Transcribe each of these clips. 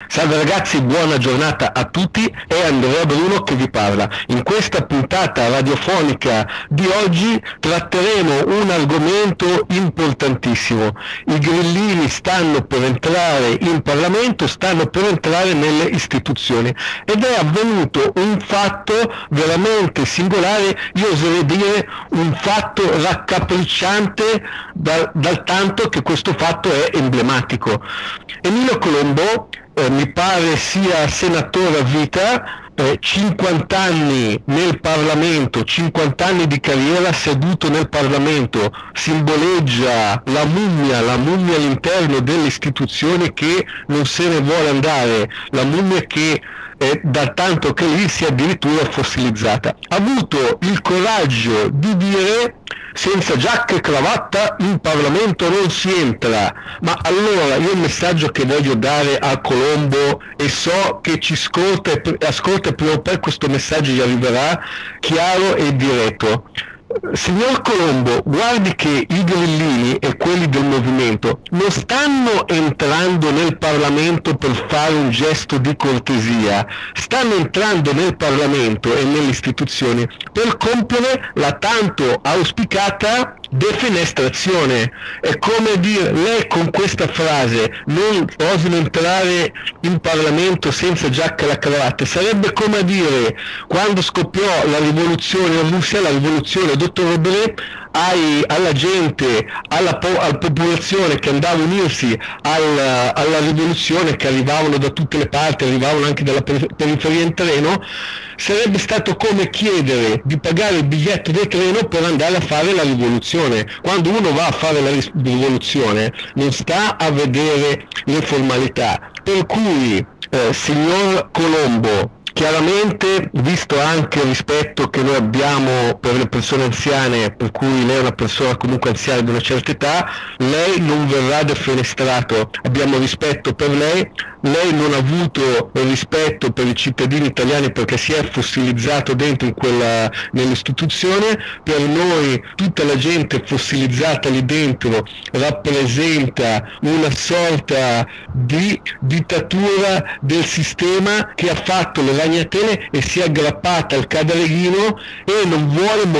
Salve ragazzi, buona giornata a tutti, è Andrea Bruno che vi parla. In questa puntata radiofonica di oggi tratteremo un argomento importantissimo. I grillini stanno per entrare in Parlamento, stanno per entrare nelle istituzioni ed è avvenuto un fatto veramente singolare, io oserei dire un fatto raccapricciante dal tanto che questo fatto è emblematico. Emilio Colombo mi pare sia senatore a vita, 50 anni nel Parlamento, 50 anni di carriera seduto nel Parlamento, simboleggia la mummia all'interno delle istituzioni che non se ne vuole andare, la mummia che da tanto che lì si è addirittura fossilizzata. Ha avuto il coraggio di dire senza giacca e cravatta in Parlamento non si entra. Ma allora io il messaggio che voglio dare a Colombo, e so che ci ascolta e prima o poi questo messaggio gli arriverà chiaro e diretto. Signor Colombo, guardi che i grillini e quelli del movimento non stanno entrando nel Parlamento per fare un gesto di cortesia, stanno entrando nel Parlamento e nelle istituzioni per compiere la tanto auspicata defenestrazione. È come dire, lei con questa frase non osano entrare in Parlamento senza giacca e la cravatta, sarebbe come a dire quando scoppiò la rivoluzione in Russia, la rivoluzione dottor Robert, alla gente, alla popolazione che andava a unirsi alla rivoluzione, che arrivavano da tutte le parti, arrivavano anche dalla periferia in treno, sarebbe stato come chiedere di pagare il biglietto del treno per andare a fare la rivoluzione. Quando uno va a fare la rivoluzione non sta a vedere le formalità, per cui signor Colombo, chiaramente, visto anche il rispetto che noi abbiamo per le persone anziane, per cui lei è una persona comunque anziana di una certa età, lei non verrà defenestrato. Abbiamo rispetto per lei non ha avuto rispetto per i cittadini italiani perché si è fossilizzato dentro nell'istituzione. Per noi tutta la gente fossilizzata lì dentro rappresenta una sorta di dittatura del sistema che ha fatto le ragnatele e si è aggrappata al cadreghino e non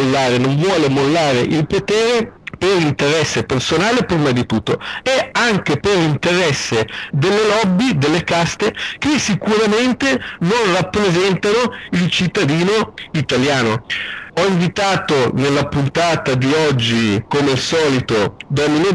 vuole mollare il potere per interesse personale prima di tutto e anche per interesse delle lobby, delle caste che sicuramente non rappresentano il cittadino italiano. Ho invitato nella puntata di oggi, come al solito, Domine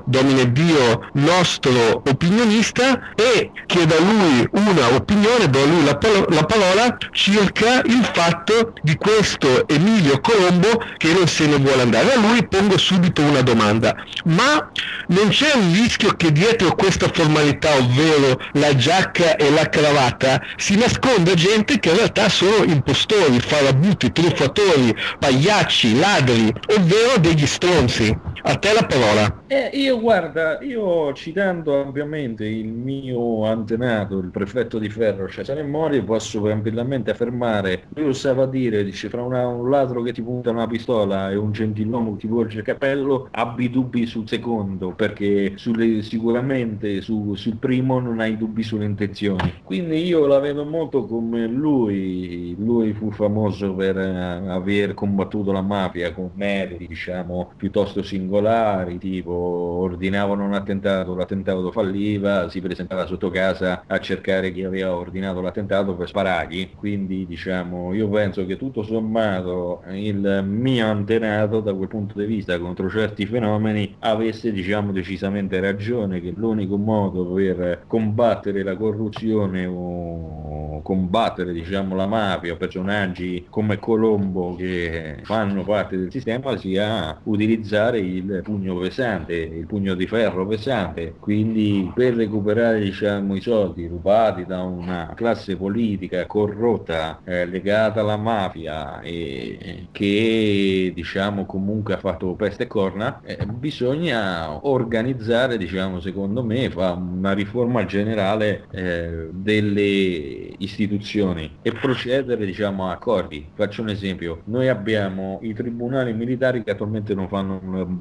Dio nostro opinionista, e chiedo a lui una opinione, do a lui la parola circa il fatto di questo Emilio Colombo che non se ne vuole andare. A lui pongo subito una domanda: ma non c'è un rischio che dietro questa formalità, ovvero la giacca e la cravatta, si nasconda gente che in realtà sono impostori, farabutti, truffatori, pagliacci, ladri, ovvero degli stronzi? A te la parola. Io guarda, io citando ampiamente il mio antenato, il prefetto di Ferro, Cesare Mori, posso tranquillamente affermare, lui usava dire, dice, fra un ladro che ti punta una pistola e un gentiluomo che ti volge il capello, abbi dubbi sul secondo, perché sicuramente sul primo non hai dubbi sulle intenzioni. Quindi io la vedo molto come lui fu famoso per aver combattuto la mafia con meriti, diciamo, piuttosto singolari, tipo ordinavano un attentato, l'attentato falliva, si presentava sotto casa a cercare chi aveva ordinato l'attentato per sparargli. Quindi diciamo, io penso che tutto sommato il mio antenato da quel punto di vista contro certi fenomeni avesse diciamo decisamente ragione, che l'unico modo per combattere la corruzione o combattere diciamo la mafia o personaggi come Colombo che fanno parte del sistema sia utilizzare il pugno pesante, il pugno di ferro pesante. Quindi per recuperare diciamo i soldi rubati da una classe politica corrotta legata alla mafia e che diciamo comunque ha fatto peste e corna, bisogna organizzare diciamo secondo me fa una riforma generale delle istituzioni e procedere, diciamo, a accordi. Faccio un esempio: noi abbiamo i tribunali militari che attualmente non fanno,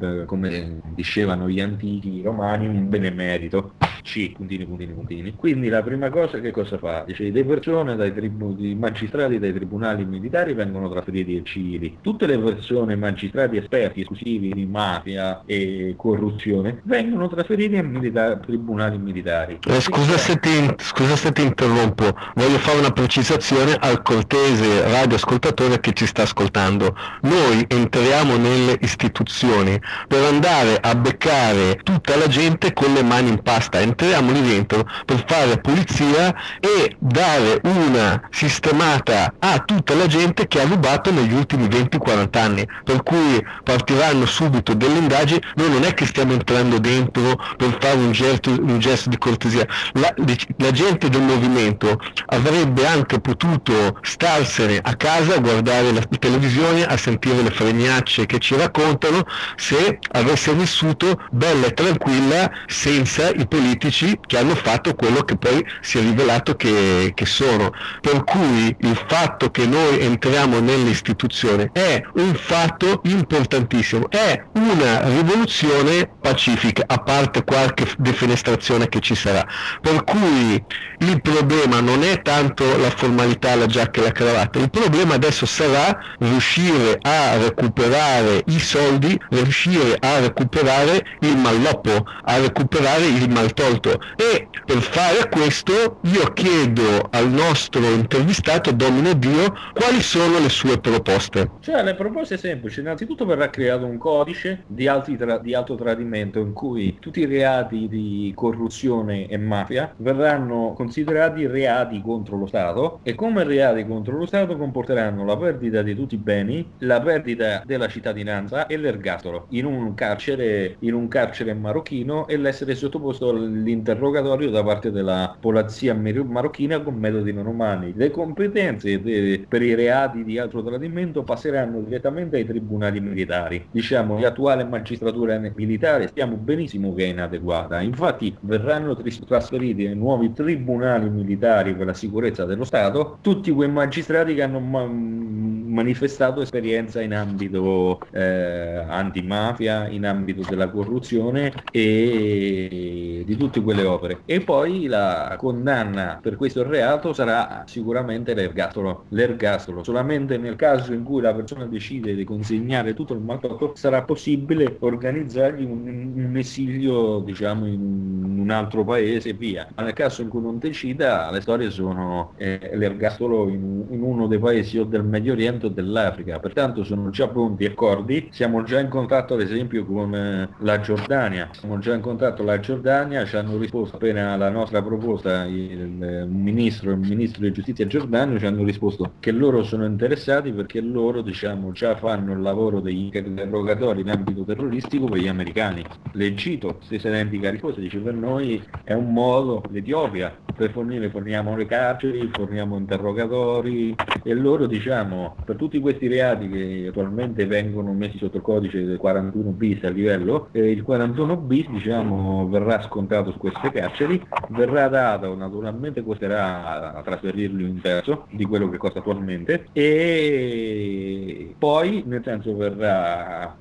come dicevano gli antichi romani, un benemerito. C, puntini, puntini, puntini. Quindi la prima cosa che cosa fa? Dice, le persone i magistrati dai tribunali militari vengono trasferiti ai civili. Tutte le persone, magistrati esperti esclusivi di mafia e corruzione, vengono trasferiti ai tribunali militari. Scusa se ti interrompo, voglio fare una precisazione al cortese radioascoltatore che ci sta ascoltando. Noi entriamo nelle istituzioni per andare a beccare tutta la gente con le mani in pasta, entriamo lì dentro per fare pulizia e dare una sistemata a tutta la gente che ha rubato negli ultimi 20-40 anni, per cui partiranno subito delle indagini. Noi non è che stiamo entrando dentro per fare un gesto di cortesia. La gente del movimento avrebbe anche potuto starsene a casa a guardare la televisione, a sentire le fregnacce che ci raccontano, se avesse vissuto bella e tranquilla senza i politici che hanno fatto quello che poi si è rivelato che sono. Per cui il fatto che noi entriamo nell'istituzione è un fatto importantissimo, è una rivoluzione pacifica, a parte qualche defenestrazione che ci sarà. Per cui il problema non è tanto la formalità, la giacca e la cravatta, il problema adesso sarà riuscire a recuperare i soldi, riuscire a recuperare il malloppo, a recuperare il maltolto, e per fare questo io chiedo al nostro intervistato Domino Dio quali sono le sue proposte. Cioè, le proposte semplici: innanzitutto verrà creato un codice di alto tradimento in cui tutti i reati di corruzione e mafia verranno considerati reati contro lo Stato, e come reati contro lo Stato comporteranno la perdita di tutti i beni, la perdita della cittadinanza e l'ergastolo in un carcere marocchino, e l'essere sottoposto all'interrogatorio da parte della polizia marocchina con metodi non umani. Le competenze per i reati di alto tradimento passeranno direttamente ai tribunali militari. Diciamo, l'attuale magistratura militare stiamo benissimo che è inadeguata, infatti verranno trasferiti ai nuovi tribunali militari per la sicurezza dello Stato tutti quei magistrati che hanno manifestato esperienza in ambito antimafia, in ambito della corruzione e di tutte quelle opere. E poi la condanna per questo reato sarà sicuramente l'ergastolo. Solamente nel caso in cui la persona decide di consegnare tutto il maltolto sarà possibile organizzargli un esilio, diciamo, in un altro paese e via. Ma nel caso in cui non decida, le storie sono l'ergastolo in uno dei paesi o del Medio Oriente o dell'Africa. Pertanto sono già pronti accordi, siamo già in contatto ad esempio con la Giordania, ci hanno risposto appena alla nostra proposta il ministro di giustizia giordano, ci hanno risposto che loro sono interessati perché loro, diciamo, già fanno il lavoro degli interrogatori in ambito terroristico per gli americani. L'Egitto, stessa identica risposta, dice: per noi è un modo, l'Etiopia, forniamo le carceri, forniamo interrogatori, e loro, diciamo, per tutti questi reati che attualmente vengono messi sotto il codice del 41 bis a livello, il 41 bis, diciamo, verrà scontato su queste carceri, verrà dato, naturalmente costerà a trasferirli un terzo di quello che costa attualmente, e poi, nel senso, verrà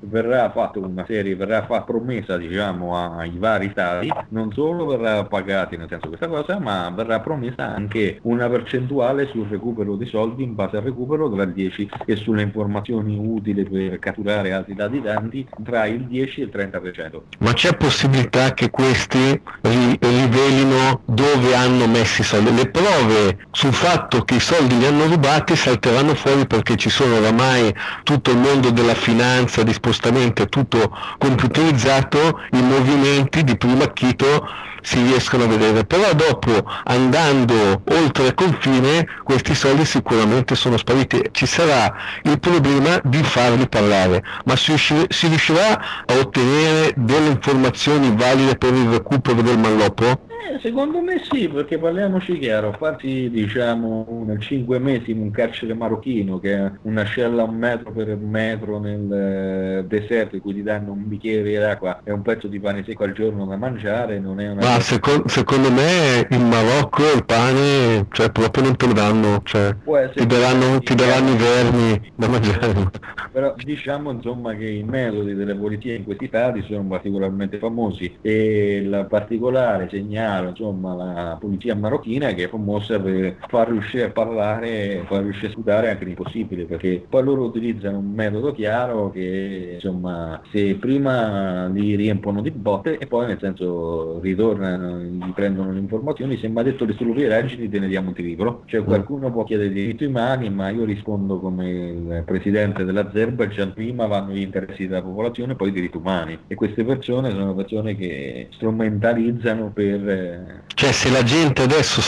fatta promessa, diciamo, ai vari stati, non solo verrà pagati, nel senso, questa cosa, ma verrà promessa anche una percentuale sul recupero dei soldi in base al recupero tra il 10 e sulle informazioni utili per catturare altri latitanti tra il 10 e il 30%. Ma c'è possibilità che questi rivelino dove hanno messo i soldi? Le prove sul fatto che i soldi li hanno rubati salteranno fuori, perché ci sono oramai tutto il mondo della finanza, di spostamento, è tutto computerizzato, i movimenti di primo acchito si riescono a vedere, però dopo, andando oltre confine, questi soldi sicuramente sono spariti. Ci sarà il problema di farli parlare, ma si riuscirà a ottenere delle informazioni valide per il recupero del malloppo? Secondo me sì, perché parliamoci chiaro, farti diciamo nel 5 mesi in un carcere marocchino che è una cella un metro per metro nel deserto in cui ti danno un bicchiere d'acqua e un pezzo di pane secco al giorno da mangiare, non è una Ma cosa. secondo me in Marocco il pane, cioè proprio non te lo danno, cioè Può essere che ti daranno i vermi da mangiare. però diciamo insomma che i metodi delle polizie in questi stati sono particolarmente famosi e il particolare segnalo insomma la polizia marocchina che è famosa per far riuscire a parlare, far riuscire a sputare anche l'impossibile, perché poi loro utilizzano un metodo chiaro che insomma se prima li riempono di botte e poi nel senso ritornano, gli prendono le informazioni, se mi ha detto le sue stupidaggini te ne diamo un tiricolo, cioè qualcuno può chiedere diritti umani ma io rispondo come il presidente dell'Azerbaijan, prima vanno gli interessi della popolazione poi i diritti umani, e queste persone sono persone che strumentalizzano per Cioè se la gente adesso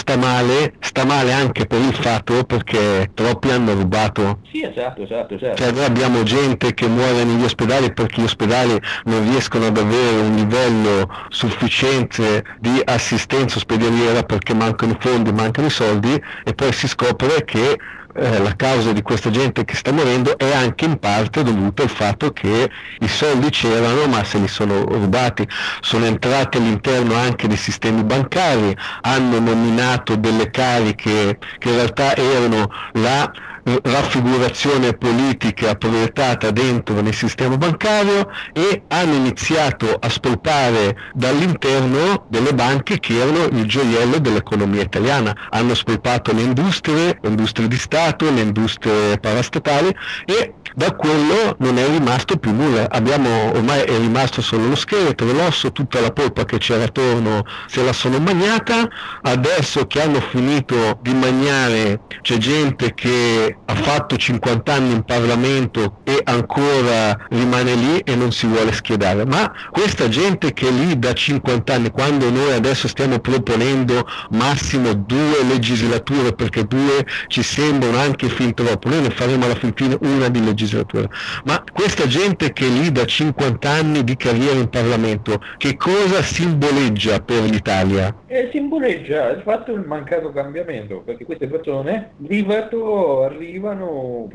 sta male anche per il fatto perché troppi hanno rubato. sì, esatto, esatto, Cioè certo. noi abbiamo gente che muore negli ospedali perché gli ospedali non riescono ad avere un livello sufficiente di assistenza ospedaliera perché mancano i fondi, mancano i soldi, e poi si scopre che la causa di questa gente che sta morendo è anche in parte dovuta al fatto che i soldi c'erano ma se li sono rubati, sono entrati all'interno anche dei sistemi bancari, hanno nominato delle cariche che in realtà erano la raffigurazione politica proiettata dentro nel sistema bancario e hanno iniziato a spolpare dall'interno delle banche che erano il gioiello dell'economia italiana, hanno spolpato le industrie di Stato, le industrie parastatali, e da quello non è rimasto più nulla, ormai è rimasto solo lo scheletro, l'osso, tutta la polpa che c'era attorno se la sono mangiata, adesso che hanno finito di mangiare c'è gente che ha fatto 50 anni in Parlamento e ancora rimane lì e non si vuole schierare, ma questa gente che è lì da 50 anni, quando noi adesso stiamo proponendo massimo 2 legislature, perché 2 ci sembrano anche fin troppo, noi ne faremo alla fin fine una di legislatura, ma questa gente che è lì da 50 anni di carriera in Parlamento, che cosa simboleggia per l'Italia? E simboleggia il fatto del mancato cambiamento, perché queste persone di fatto arrivano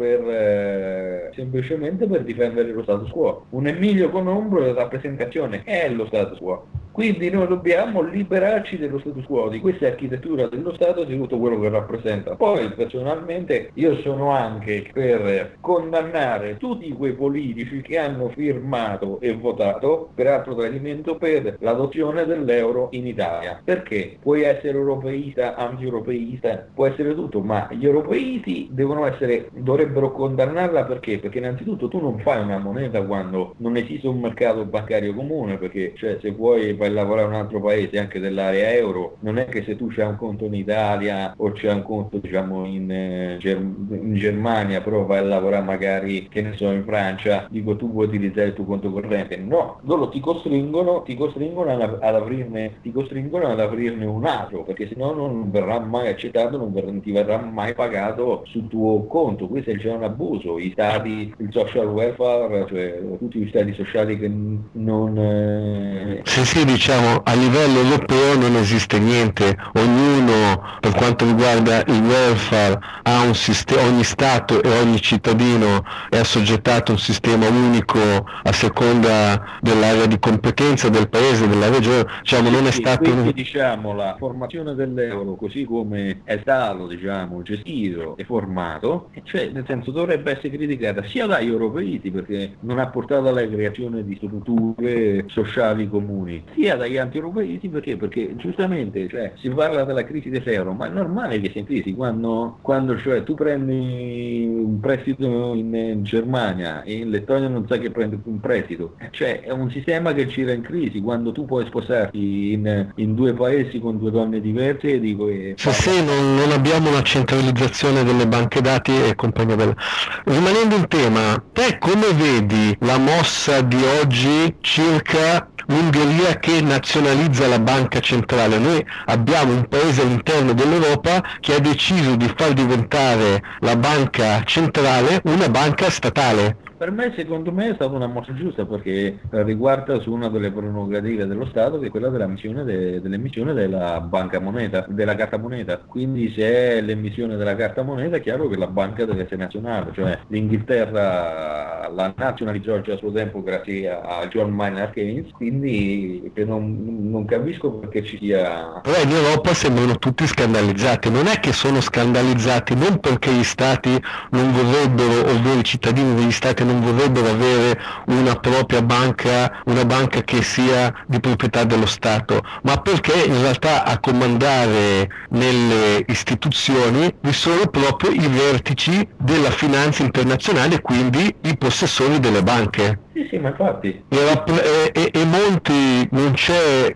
semplicemente per difendere lo status quo. Un Emilio Colombo la rappresentazione è lo status quo. Quindi noi dobbiamo liberarci dello status quo, di questa architettura dello Stato e di tutto quello che rappresenta. Poi personalmente io sono anche per condannare tutti quei politici che hanno firmato e votato, peraltro tradimento, per l'adozione dell'euro in Italia. Perché? Puoi essere europeista, anti-europeista, può essere tutto, ma gli europeisti dovrebbero condannarla perché? Perché innanzitutto tu non fai una moneta quando non esiste un mercato bancario comune, perché cioè, se vuoi vai a lavorare in un altro paese anche dell'area euro, non è che se tu c'hai un conto in Italia o c'è un conto diciamo in Germania, però vai a lavorare magari che ne so in Francia, dico tu puoi utilizzare il tuo conto corrente, no, loro ti costringono ad aprirne un altro, perché sennò non verrà mai accettato, non ti verrà mai pagato sul tuo conto. Questo è già un abuso, i stati, il social welfare, cioè tutti gli stati sociali che non Sì, diciamo a livello europeo non esiste niente, ognuno per quanto riguarda il welfare ha un sistema, ogni Stato e ogni cittadino è assoggettato a un sistema unico a seconda dell'area di competenza del paese, della regione, diciamo non è stato... Quindi diciamo la formazione dell'euro così come è stato diciamo gestito e formato, cioè nel senso dovrebbe essere criticata sia dagli europeisti perché non ha portato alla creazione di strutture sociali comuni, sia dagli anti-europeisti perché giustamente cioè, si parla della crisi dell'euro, ma è normale che sia in crisi quando cioè, tu prendi un prestito in Germania e in Lettonia non sai che prende un prestito, cioè è un sistema che gira in crisi, quando tu puoi spostarti in due paesi con due donne diverse, dico Sì, non abbiamo una centralizzazione delle banche dati e compagnia bella. Rimanendo in tema, te come vedi la mossa di oggi circa l'Ungheria che nazionalizza la banca centrale? Noi abbiamo un paese all'interno dell'Europa che ha deciso di far diventare la banca centrale una banca statale. per me, secondo me, è stata una mossa giusta perché riguarda su una delle prerogative dello Stato, che è quella dell'emissione della banca moneta, della carta moneta. Quindi se è l'emissione della carta moneta è chiaro che la banca deve essere nazionale, cioè l'Inghilterra la nazionalizzò già a suo tempo grazie a John Maynard Keynes, quindi che non capisco perché ci sia... Però in Europa sembrano tutti scandalizzati, non è che sono scandalizzati non perché gli stati non vorrebbero, ovvero i cittadini degli stati non vorrebbero avere una propria banca, una banca che sia di proprietà dello Stato, ma perché in realtà a comandare nelle istituzioni vi sono proprio i vertici della finanza internazionale, quindi i possessori delle banche. Sì, sì, ma infatti... E Monti non c'è,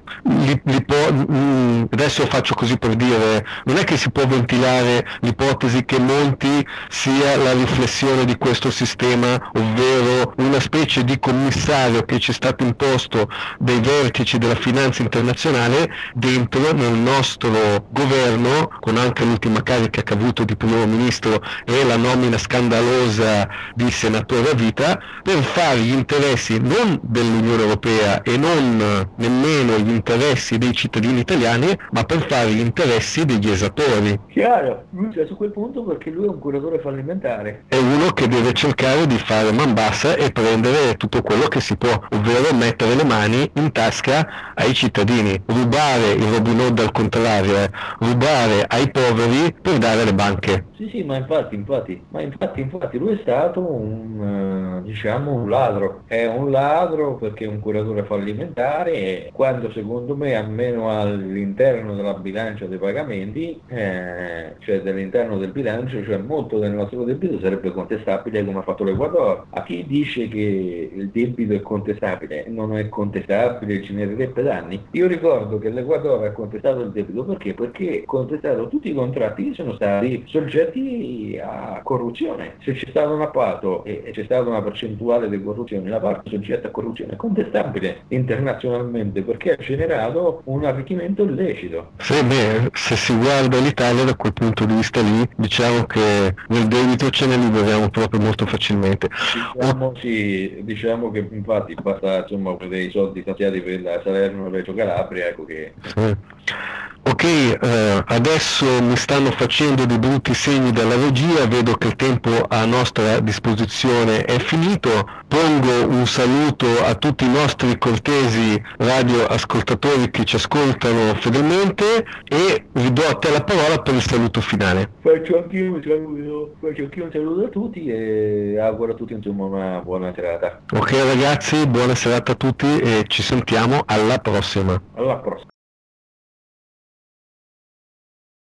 adesso faccio così per dire, non è che si può ventilare l'ipotesi che Monti sia la riflessione di questo sistema, ovvero una specie di commissario che ci è stato imposto dai vertici della finanza internazionale dentro nel nostro governo, con anche l'ultima carica che ha avuto di primo ministro e la nomina scandalosa di senatore a vita, per fare gli interessi non dell'Unione Europea e non nemmeno gli interessi dei cittadini italiani, ma per fare gli interessi degli esatori. Chiaro, lui è su quel punto perché lui è un curatore fallimentare. È uno che deve cercare di fare man bassa e prendere tutto quello che si può, ovvero mettere le mani in tasca ai cittadini, rubare il Robin Hood al contrario, rubare ai poveri per dare alle banche. Sì, sì, ma infatti, lui è stato diciamo, un ladro. È un ladro perché è un curatore fallimentare e quando secondo me, almeno all'interno della bilancia dei pagamenti, cioè dell'interno del bilancio, cioè molto del nostro debito sarebbe contestabile come ha fatto l'Equador. A chi dice che il debito è contestabile, non è contestabile, genererebbe danni. Io ricordo che l'Equador ha contestato il debito perché ha contestato tutti i contratti che sono stati soggetti a corruzione. Se c'è stato un appalto e c'è stata una percentuale di corruzione, la parte soggetta a corruzione è contestabile internazionalmente perché ha generato un arricchimento illecito. Sì, beh, se si guarda l'Italia da quel punto di vista lì, diciamo che nel debito ce ne liberiamo proprio molto facilmente. Diciamo che infatti basta insomma vedere i soldi stanziati per la Salerno-Reggio Calabria, ecco che... Sì. Ok, adesso mi stanno facendo dei brutti segni dalla regia, vedo che il tempo a nostra disposizione è finito, pongo un saluto a tutti i nostri cortesi radioascoltatori che ci ascoltano fedelmente e vi do a te la parola per il saluto finale. Faccio anch'io un saluto a tutti e auguro a tutti insomma una buona serata. Ok ragazzi, buona serata a tutti e ci sentiamo alla prossima. Alla prossima.